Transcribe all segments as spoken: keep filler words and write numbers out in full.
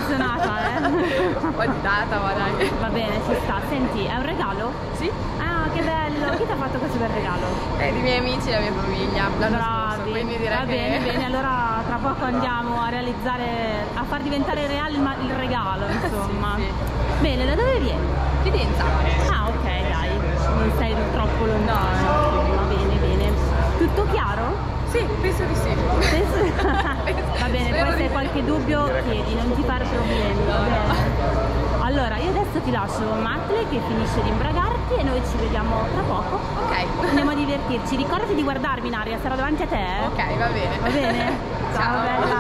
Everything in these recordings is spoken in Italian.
appassionata, eh? Un po' di data, ma dai. Va bene, ci sta. Senti, è un regalo? Sì? Ah, che bello! Chi ti ha fatto questo bel regalo? Eh, di miei amici e la mia famiglia, l'anno scorso, quindi direi va che... bene, bene, allora tra poco andiamo a realizzare, a far diventare reale il, il regalo, insomma. Sì, sì. Bene, da dove vieni? Fidenza. Ah, ok, dai, non sei troppo lontano. No. Va bene, bene. Tutto chiaro? Sì, penso di sì. Penso... va bene, poi se hai qualche dubbio chiedi, non ti fare problemi, va bene? Allora, io adesso ti lascio Matle che finisce di imbragarti e noi ci vediamo tra poco. Ok. Andiamo a divertirci. Ricordati di guardarmi in aria, sarò davanti a te. Eh? Ok, va bene. Va bene? Ciao, Ciao. bella.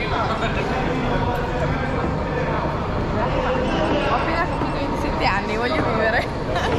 Ho appena compiuto ventisette anni, voglio vivere.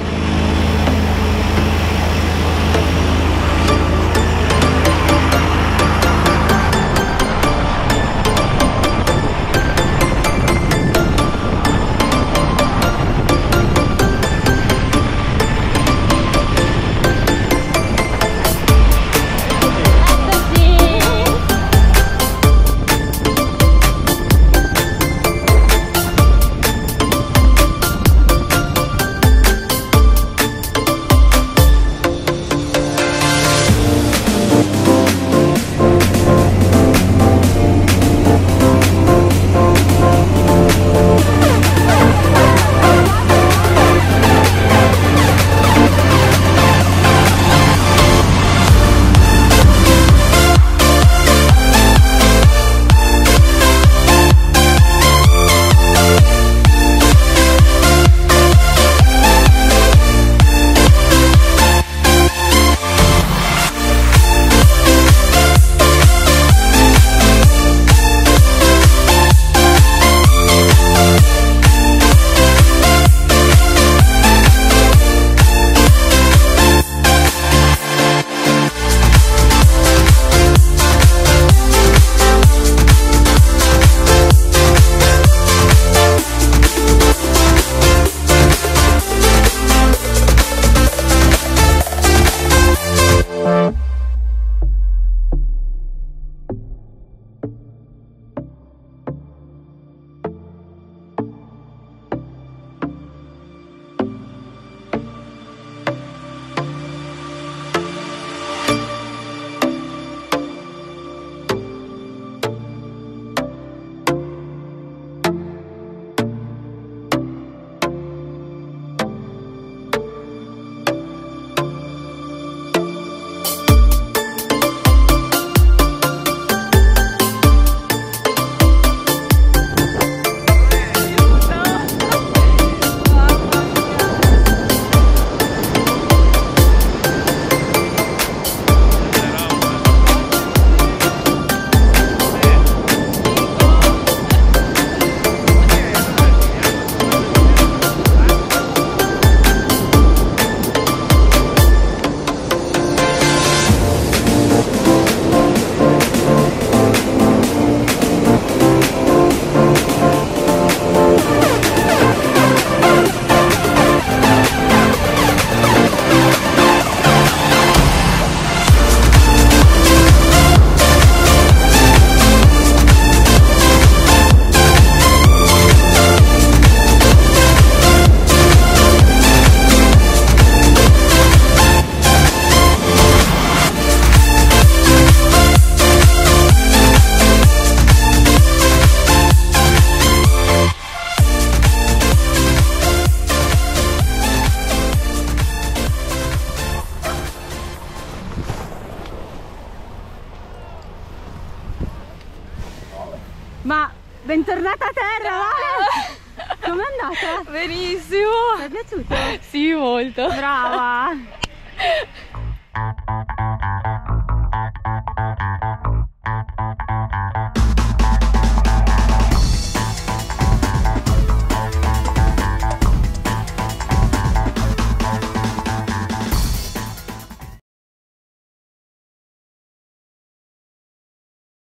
Ma bentornata a terra, Vale! Com'è andata? Benissimo! Ti è piaciuto? Sì, molto. Brava!